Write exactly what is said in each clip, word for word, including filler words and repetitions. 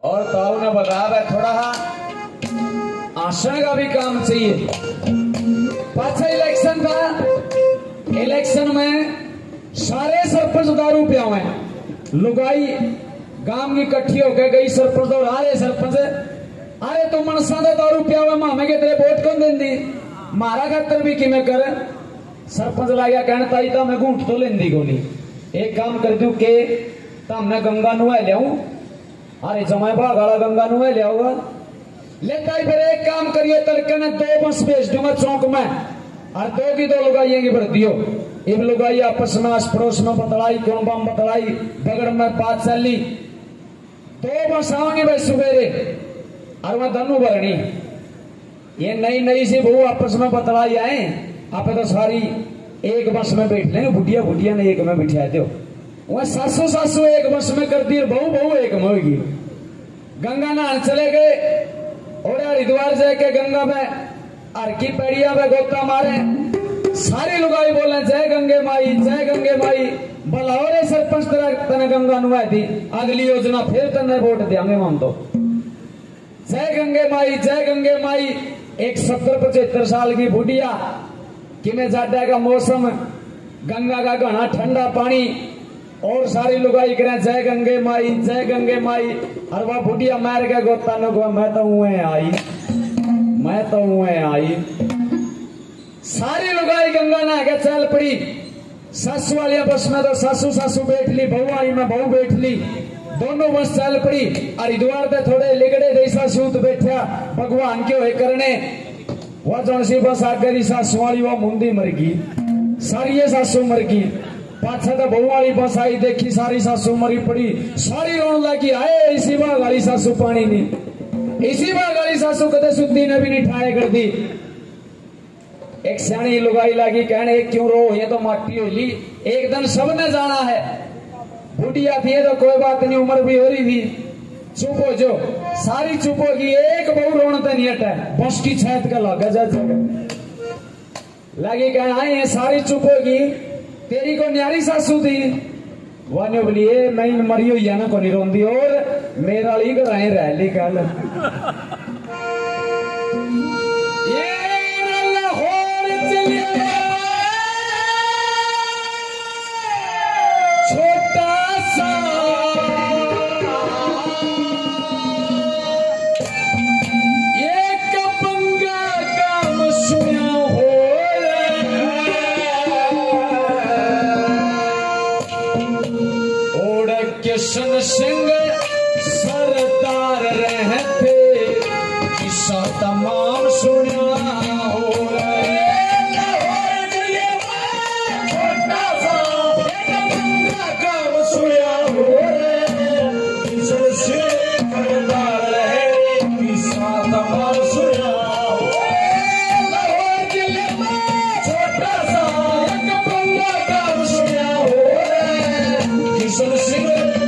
और ताऊ ने बताया थोड़ा आशा का भी काम चाहिए। पाछा इलेक्शन था, इलेक्शन में सारे सरपंच दारू पिया हुए, लुगाई गांव की इकट्ठी होकर गई सरपंच और आरे सरपंच, अरे तू मनसा तो दारू पिया हुआ, मामे के तेरे वोट कौन देंदी, मारा खातर भी कि मैं कर। सरपंच ला गया कहना ताई तो मैं घूट तो लेंदी को नहीं, एक काम कर दू के हमने गंगा नुआ लियाऊ, अरे जमाए भागाला गंगा नुआ लियाऊगा लेता ही। फिर एक काम करिए तड़के ने दो बस भेज दूंगा चौक में, और दो की दो लुगाइया की भर दियो। इब लुगाई आपस में आस पड़ोस में बतलाई, कौन बम बतलाई, बगड़ में बात चली, दो बस आओगी भाई सुबेरे, और वह धनु भरनी। ये नई नई सी बहू आपस में बतलाई आए, आप तो सारी एक बस में बैठ लेंगे, बुढ़िया बुढ़िया ने एक में बिठा दो, वह सासू सासू एक बस में कर दी, बहू बहू एक में होगी। गंगा नहान चले गए और हरिद्वार जाके गंगा में हर की पेड़िया में गोता मारे, सारी लुगाई बोले जय गंगे माई जय गंगे माई। बुलाओ रे सरपंच तेरा गंगा नुआ दी, अगली योजना फिर तेने वोट देंगे हम तो। जय गंगे माई जय गंगे माई। एक सत्तर पचहत्तर साल की बुढ़िया कि मैं जाडा का मौसम, गंगा का घना ठंडा पानी, और सारी लुगाई करें जय गंगे माई जय गंगे माई। और वह बुढ़िया मार के गोता न को मैं तो हुए आई मैं तो हुए आई। सारी लुगाई गंगा नहा के चल पड़ी। सासू वाली बस में तो सासू सासू बैठ ली, बहू वाली में बहू बैठ ली, दोनों बस चल पड़ी। हरिद्वार पे थोड़े लिगड़े जैसा सूत बैठा भगवान के हुए करने, वह जौन सी बस आ गई सासू वाली वह मुंदी मर गई, सारी ये सासू मर गई। पाछा तो बहू वाली बस आई, देखी सारी सासू मरी पड़ी, सारी रोन लगी आए इसी बाग वाली सासू पानी नहीं, इसी बाग वाली सासू कदे सुधी ने भी नहीं ठाए कर दी। एक सियाणी लुगाई लगी कहने क्यों रो, ये तो माटी होली, एक दिन सबने जाना है। बुढ़िया थी तो कोई बात नहीं, उम्र भी हो रही थी, चुप हो जो, सारी चुप होगी, एक बहू रोनते नहीं हटा, बस की छत का लगा जा लगी कहना आए सारी चुप होगी, तेरी को न्यारी सासू थी वन बोली नहीं मरी हुई है ना को नहीं रोंदी, और मेरा ली घर आए रह ली कल। छोटा सा एक पंगा काम सुना हो, किशन सिंह सरदार रहते किस्सा तमाम सुना हो। छोटा सा काम सुना हो, किशन सिंह सरदार रहे किस्सा तमाम सुना हो। छोटा सा पंगा काम सुना हो, किशन सिंह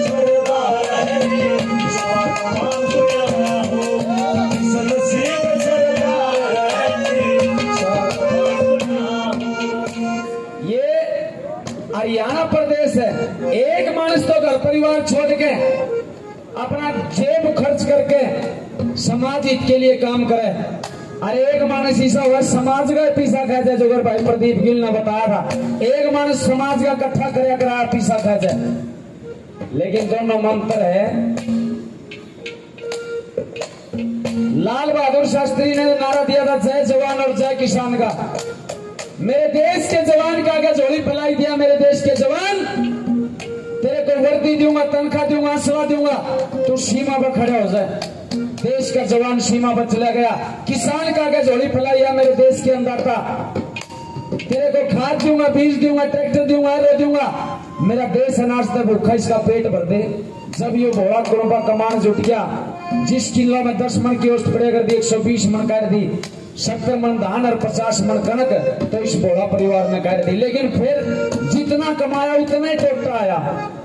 हरियाणा प्रदेश है। एक मानस तो घर परिवार छोड़ के अपना जेब खर्च करके समाज हित के लिए काम करे, अरे एक मानस ऐसा हुआ समाज का पीसा खा जाए, जो अगर भाई प्रदीप गिल ने बताया था, एक मानस समाज का इकट्ठा करे करा पीसा खा जाए। लेकिन दोनों मंत्र है। लाल बहादुर शास्त्री ने नारा दिया था जय जवान और जय किसान का, मेरे देश के जवान का आगे झोली फैलाई दिया, मेरे देश के जवान तेरे को वर्दी दूंगा, तनख्वाह दूंगा, असला दूंगा, तो सीमा पर खड़े हो जाए। देश का जवान सीमा पर चला गया। किसान का आगे झोली फैलाई है, मेरे देश के अन्नदाता तेरे को खाद दूंगा, बीज दूंगा, ट्रैक्टर दूंगा, एरो दूंगा, मेरा देश अनाज से भूखा इसका पेट भर दे। जब ये भोला कुरुबा कमान जुट गया, जिस किलो में दस मन की औसत पड़े कर दी, एक सौ बीस मन कर दी, सत्तर मन धान और पचास मन कनक, तो इस भोला परिवार में कर दी। लेकिन फिर जितना कमाया उतना ही टोटा आया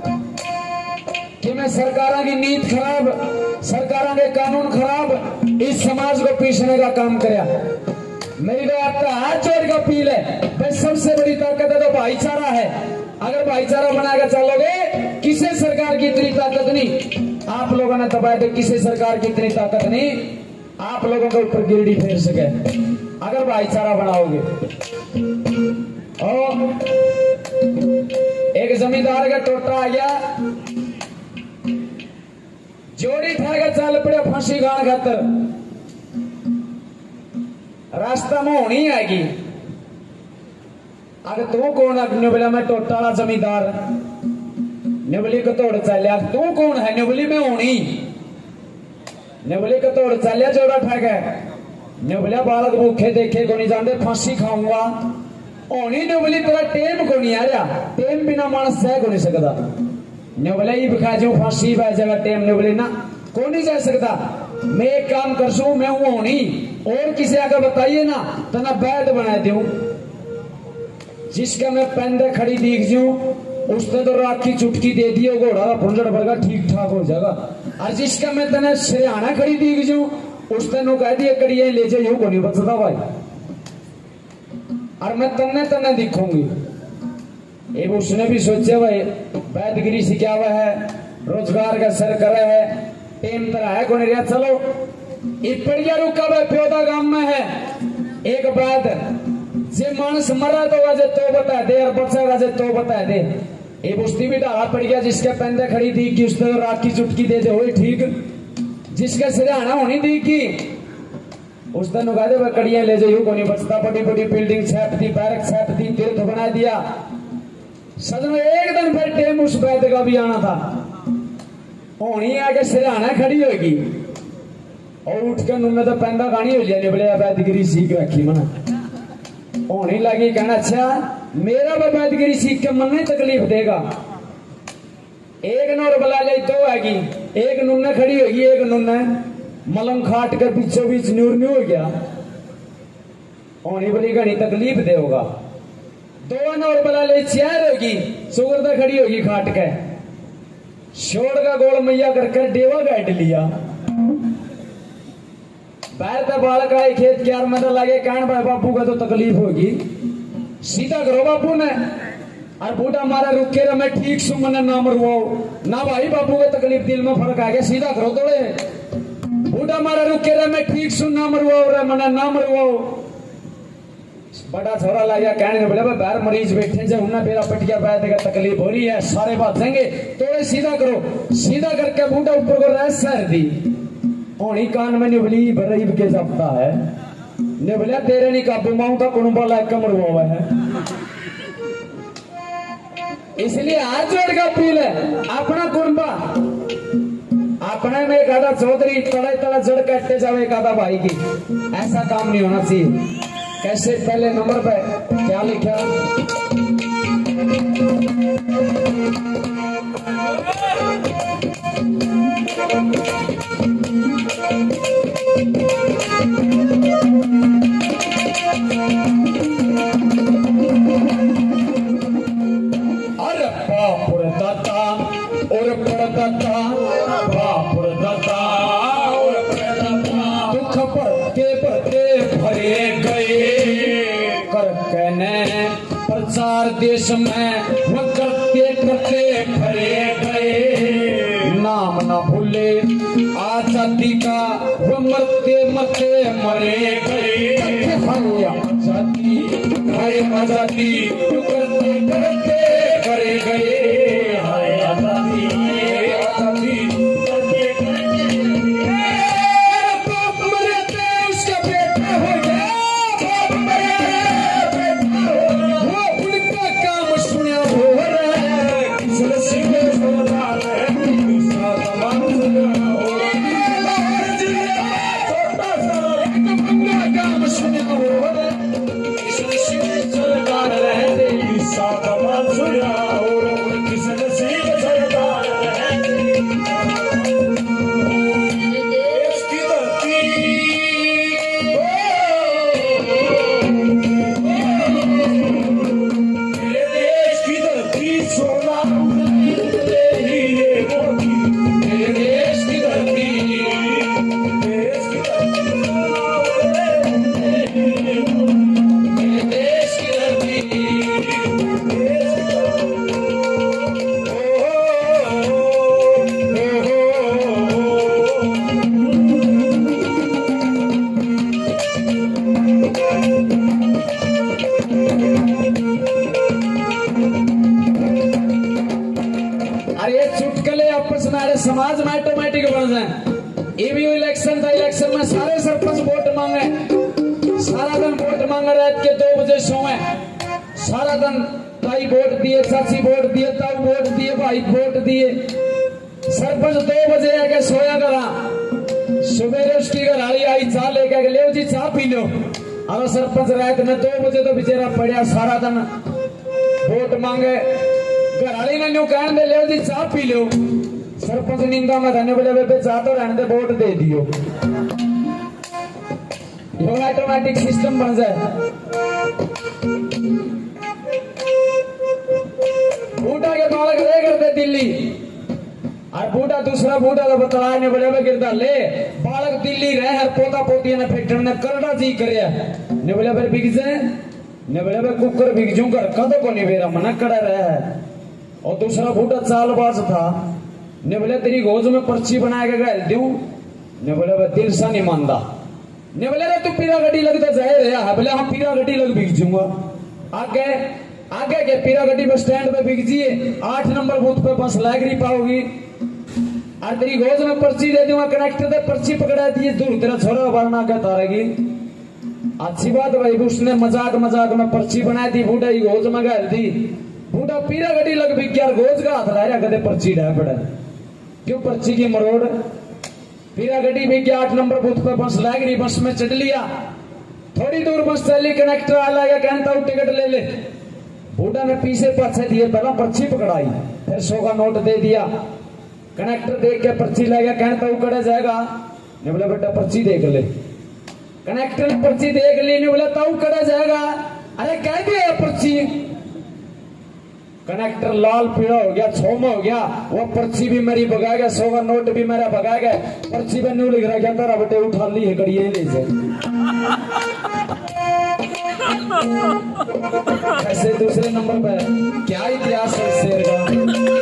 कि मैं सरकारों की नीति खराब, सरकारों के कानून खराब, इस समाज को पीसने का काम कराया। मेरी तो आपका हाथ जोड़ का अपील है, भाई सबसे बड़ी ताकत है तो भाईचारा है। अगर भाईचारा बनाकर चलोगे, किसी सरकार की इतनी ताकत नहीं। आप लोगों ने दबाया तो किसी सरकार की इतनी ताकत नहीं आप लोगों के ऊपर गिरडी फेर सके अगर भाईचारा बनाओगे। और एक जमींदार का टोटा आ गया जोड़ी ठाकर चल पड़े फांसी खान खातर रास्ता में होनी आएगी। अगर तू कौन है बोला मैं टोटा वाला जमींदार निबली को तोड़ चलिया तू कौन है निबली में होनी निबली को तोड़ चलिया जोड़ा ठाक है निबलिया बालक भूखे देखे को नहीं जानते फांसी खाऊंगा होनी निबली तेरा टेम को नहीं आ रहा टेम बिना मानस सह को नहीं सकता निबलिया ही बिखा जो फांसी बह जाएगा टेम निबली ना को नहीं जा सकता। मैं एक काम कर सू मैं हूं होनी और किसी आगे बताइए ना तो ना बैठ बना दूं जिसका मैं पेंदे खड़ी दीख जू उसने तो रात की चुटकी दे दी घोड़ा का फुंजड़ भरगा ठीक ठाक हो जाएगा और जिसका मैं तेने सिरहाना खड़ी दीख जू उसने नो कह दिया कड़िया ले जाए यूं को नहीं बचता भाई और मैं तन्ने तन्ने दिखूंगी। एक उसने भी सोचा भाई वैदगिरी से क्या हुआ है रोजगार का सर करे है टेम तरह है कौन रिया चलो इपड़िया रुका भाई प्योदा गांव में है एक बात जे मानस मरा तो वजह तो बता दे और बचा वजह तो बता दे ये बुश्ती भी डाला पड़ गया जिसके पेंदे खड़ी थी कि उसने रात की चुटकी दे दे वही ठीक जिसका सिरहाना होनी थी कि उसने नुका दे वह कड़ियां ले जाइयो को नहीं बचता बड़ी बड़ी बिल्डिंग छाप दी बैरक छाप दी तीर्थ बना दिया सदन एक दिन फिर टेम उस बैद का भी आना था होनी आके सिरहाना खड़ी होगी और उठ कर नुने तो पेंदा गानी हो लिया निबले वैदगिरी सीख रखी मना होने लगी कहना अच्छा मेरा वैदगिरी सीख के मन नहीं तकलीफ देगा एक नौर बला ले दो आएगी एक नुन्ने खड़ी होगी एक नुन्ने मलंग खाट कर बीचों बीच न्यूर न्यू हो गया होनी बड़ी घनी तकलीफ दे होगा दो नौर बला ले चार होगी सुगरदा खड़ी होगी खाट के छोड़ का गोल मैया करके डेवा गाइड लिया बैर का बालक आए खेत क्यार में तो लगे कान भाई बापू का तो तकलीफ होगी सीधा करो बापू ने और बूढ़ा मारा रुके रहा मैं ठीक सु मैंने ना मरवाओ ना भाई बापू का तकलीफ दिल में फर्क आ गया सीधा करो थोड़े बूढ़ा मारा रुके रहा मैं ठीक सु ना मरवाओ रे मैंने ना मरवाओ बड़ा छोरा ला गया कहने बोले बाहर मरीज बैठे जो उन्हें मेरा पटिया बैठ का तकलीफ हो रही है सारे बात देंगे थोड़े सीधा करो सीधा करके बूढ़ा ऊपर को रह सर दी होनी कान में निबली बरीब के जपता है निबलिया तेरे नहीं काबू माऊ का कुणबा लायक कमर हुआ है इसलिए हाथ जोड़ का अपील है अपना कुणबा अपने में एक आधा चौधरी तड़े तड़े जड़ कटते जावे एक आधा भाई की ऐसा काम नहीं होना चाहिए। कैसे पहले नंबर पे क्या लिखा अरे बाप रे दाता और पड़दाता बाप रे दाता और पड़दाता दुख पड़ते पड़ते भरे गए कर कहने प्रचार देश में वो करते करते भरे गए नाम ना भूले आजादी का वो मरते मरते मरे गए आजादी आजादी करते करते करे गए आजादी आजादी करते करते बाप मरते उसका बेटा हो गया बाप मरे वो उनका काम सुना हो रहा किसी सिंह सोना जाए। ये भी इलेक्शन था, इलेक्शन में सारे सरपंच वोट मांगे, सारा दिन वोट मांगे, रात के दो बजे सोए, सारा दिन ताई वोट दिए, चाची वोट दिए, ताऊ वोट दिए, भाई वोट दिए। सरपंच दो बजे आके सोया करा, सुबह उसकी घरवाली आई चाह लेके ले जी चाह पी लो। अब सरपंच रात में दो बजे तो बेचारा पड़ा सारा दिन वोट मांगे, घरवाली ने न्यू कहन दे ले जी चाह पी लो। सरपंच निंदा में धन्य बोले बेबे चाह तो रहने दे, वोट दे दियो। ये ऑटोमेटिक सिस्टम बन जाए। बूढ़ा के बालक रह करते दिल्ली, और बूढ़ा दूसरा बूढ़ा तो बतलाया ने बोले गिरदा ले बालक दिल्ली रहे, हर पोता पोती ने फैक्ट्री ने करड़ा जी करे ने बोले फिर बिक जाए ने बोले भाई कुकर बिक जू कर कदो को नहीं बेरा मना कड़ा रहा है। और दूसरा बूढ़ा चालबाज था ने बोले तेरी गोज में पर्ची बना के गल दूं ने बोले भाई दिल सा नहीं मानदा ने बोले तू पीरा गड्डी लगता जाए रहा है, बोले हम पीरा गड्डी लग बिक जूंगा। आगे आगे के पीरा गड्डी बस स्टैंड पे बिक जिए, आठ नंबर बूथ पे बस लग नहीं पाओगी, और तेरी गोज में पर्ची दे दूंगा, कनेक्टर दे पर्ची पकड़ा दिए, दूर तेरा छोरा वरना क्या तारेगी। अच्छी बात भाई, उसने मजाक मजाक में पर्ची बनाई थी, बूढ़ा ही गोज में गल दी, बूढ़ा पीरा गड्डी लग बिक गया, गोज का हाथ लाया कदे पर्ची डह पड़ा, क्यों पर्ची की मरोड़। पीरा गड्डी बिक गया, आठ नंबर बूथ पे बस लग रही, बस में चढ़ लिया, थोड़ी दूर बस चली, कनेक्टर आ लगा कहता हूँ टिकट ले ले। बूढ़ा ने पीछे पाछे दिए, पहला पर्ची पकड़ाई, फिर सौ का नोट दे दिया। कनेक्टर देख के पर्ची ले गया, कहता हूँ कड़ा जाएगा ने बोला बेटा पर्ची देख ले। कनेक्टर ने पर्ची देख ली, ने बोला ताऊ कड़ा जाएगा, अरे कह दिया पर्ची। कनेक्टर लाल पीला हो गया, छोमा हो गया, वो पर्ची भी मेरी भगा गया, सौ का नोट भी मेरा भगा गया, पर्ची पे न्यू लिख रहा क्या तारा बेटे उठा ली है कड़िए ले जाए। ऐसे दूसरे नंबर पे क्या इतिहास है शेर का।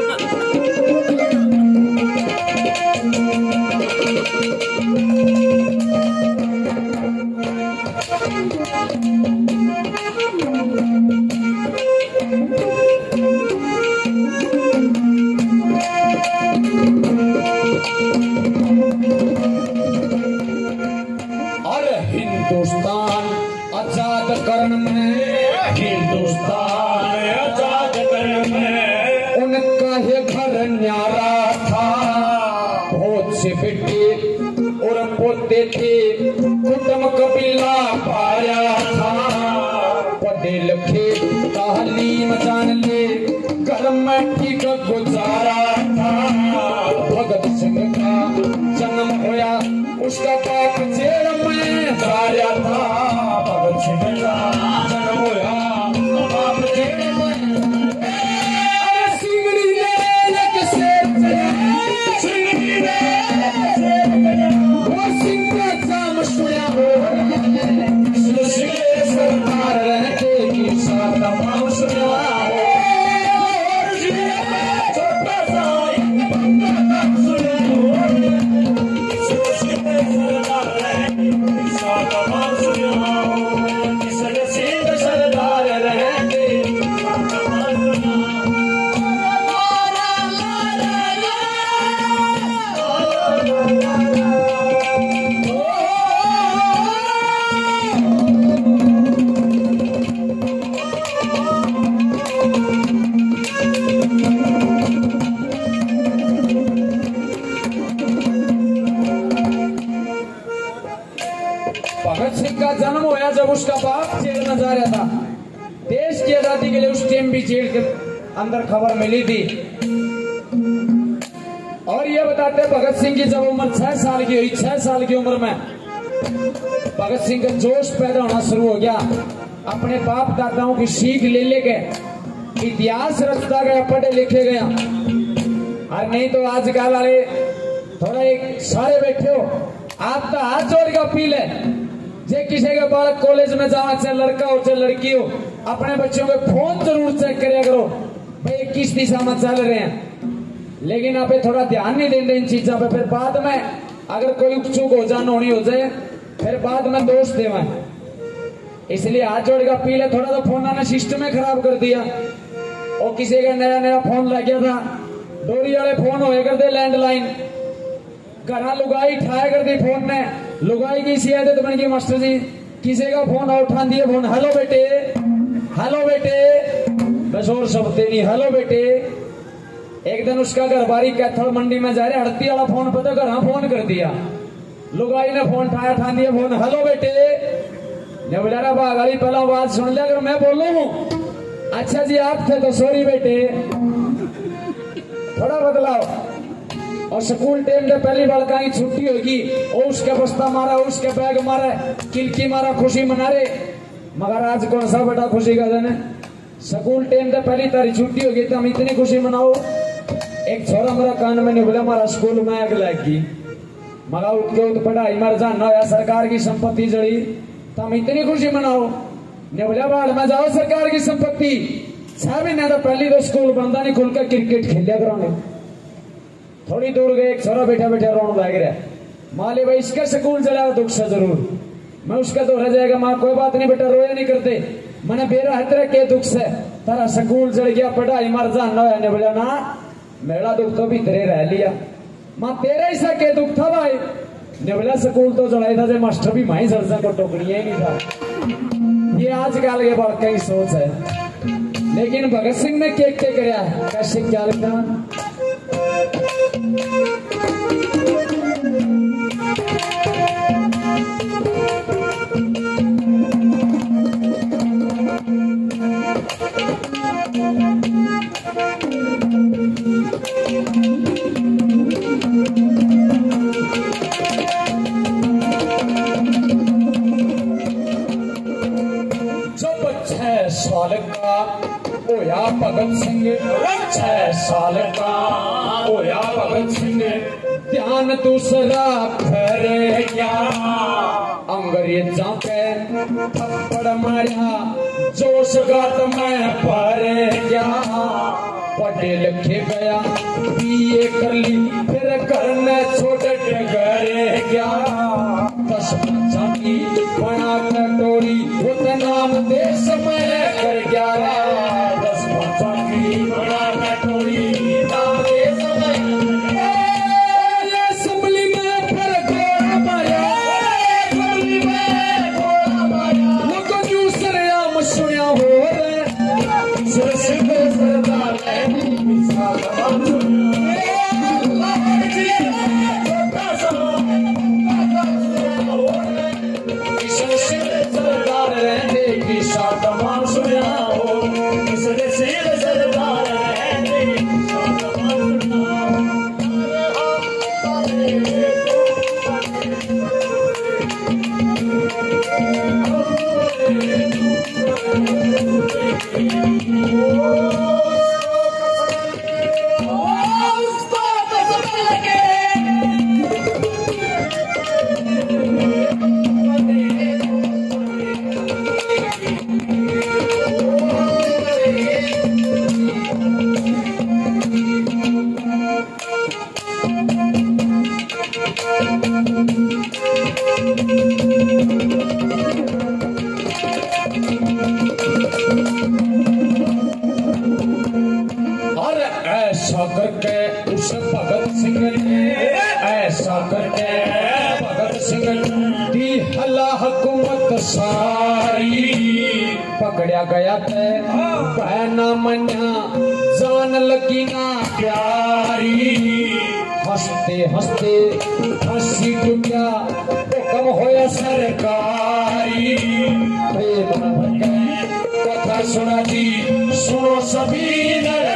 हिंदुस्तान आजाद करण में, हिंदुस्तान आजाद करण में उनका ये घर न्यारा था, बहुत से बेटे और पोते थे, कुटुंब कबीला पाया था, पढ़े लिखे तालीम जान ले, घर में ठीक गुजारा था। भगत सिंह का जन्म होया, उसका बाप जेल में जाया था, भगत सिंह का जन्म होया, बाप जेल में। अरे सिंगड़ी ने एक शेर चला, सिंगड़ी ने शेर चला, वो सिंह का जाम सुया हो, सिंह सरदार रहते की साथ तमाम सुया हो, छोटा सा एक बंदा नाम सुया हो, भगत सिंह का जन्म होया जब उसका बाप जेल में जा रहा था। देश की आजादी के लिए उस टाइम भी जेल के अंदर खबर मिली थी। और ये बताते भगत सिंह की जब उम्र छह साल की हुई, छह साल की उम्र में भगत सिंह का जोश पैदा होना शुरू हो गया। अपने बाप दादाओं की सीख ले लेके इतिहास रचता गया, पढ़े लिखे गया। और नहीं तो आजकल वाले थोड़ा एक सारे बैठे हो, आप तो हाथ जोड़ के अपील है, जे किसी का बालक कॉलेज में जावा, चाहे लड़का हो चाहे लड़की हो, अपने बच्चों के फोन जरूर चेक करा करो भाई किस दिशा में चल रहे हैं। लेकिन आप थोड़ा ध्यान नहीं देंगे इन चीजों पे, फिर बाद में अगर कोई चूक हो जाना होनी हो जाए, फिर बाद में दोष देवा। इसलिए हाथ जोड़ के अपील है, थोड़ा तो फोन ने सिस्टम में खराब कर दिया। और किसी का नया नया फोन लग गया था, डोरी वाले फोन होए करते लैंडलाइन, घरा लुगाई ठाया कर दी फोन ने लुगाई की सी आदत बन गई मास्टर जी किसी का फोन उठा दिए फोन हेलो बेटे हेलो बेटे बस और सब नहीं हेलो बेटे। एक दिन उसका घर बारी कैथल मंडी में जा रहे हड़ती वाला फोन पता घर हाँ फोन कर दिया लुगाई ने फोन ठाया ठा दिया फोन हेलो बेटे ने बोला रा बागाली पहला बात सुन लिया अगर मैं बोलूं हूं अच्छा जी आप थे तो सॉरी बेटे थोड़ा बदलाव। और स्कूल टाइम में पहली बार कहीं छुट्टी होगी और उसके बस्ता मारा उसके बैग मारा किलकी मारा खुशी मना रहे मगर आज कौन सा बेटा खुशी का दिन है स्कूल टाइम में पहली तारी छुट्टी होगी तो हम इतनी खुशी मनाओ। एक छोरा मेरा कान में नहीं बोला हमारा स्कूल में आग लगी मगा उठ के उठ पढ़ाई मर जाना या सरकार की संपत्ति जड़ी तो हम इतनी खुशी मनाओ ने बोला बाढ़ में जाओ सरकार की संपत्ति छह महीने तो पहली तो स्कूल बंदा नहीं खुलकर क्रिकेट खेलिया कराने थोड़ी दूर गए एक छोरा बैठा बैठा रोन लग रहा माले भाई इसका स्कूल चला दुख से जरूर मैं उसका तो रह जाएगा माँ कोई बात नहीं बेटा रोया नहीं करते मैंने बेरा हतरा के दुख से तारा स्कूल चढ़ गया पढ़ाई मर जाना ने बोला ना मेरा दुख तो भी तेरे रह लिया माँ तेरा ही सा के दुख था भाई ने बोला स्कूल तो चढ़ाई था जे मास्टर भी माही सरसा को टोकरिया ही नहीं था। ये आजकल के बात की सोच है लेकिन भगत सिंह ने के के कराया कैसे क्या लिखा साल का होया भगत सिंह छह साल का होया भगत सिंह ध्यान दूसरा फेरे क्या अंग्रेजों के थप्पड़ मारिया जोश गात में पारे क्या पढ़े लिखे गया बीए कर ली फिर करने छोटे गरे क्या दस बच्चा की बना कटोरी वो नाम देश में कर ग्यारह दस बच्चा की बना कटोरी नाम देश में असम्बली में फिर घोड़ा मारा असम्बली में घोड़ा मारा लोगों न्यू सरेआम सुनिया हो रहे सिर सिर सरदार है ऐसा करके उस भगत सिंह ने ऐसा करके भगत सिंह दी हला हुकूमत सारी पकड़या गया थे बहना मन्या जान लगी ना प्यारी हंसते हंसते हंसी टूटा हुक्म होया सरकारी प्रेम कथा सुना जी सुनो सभी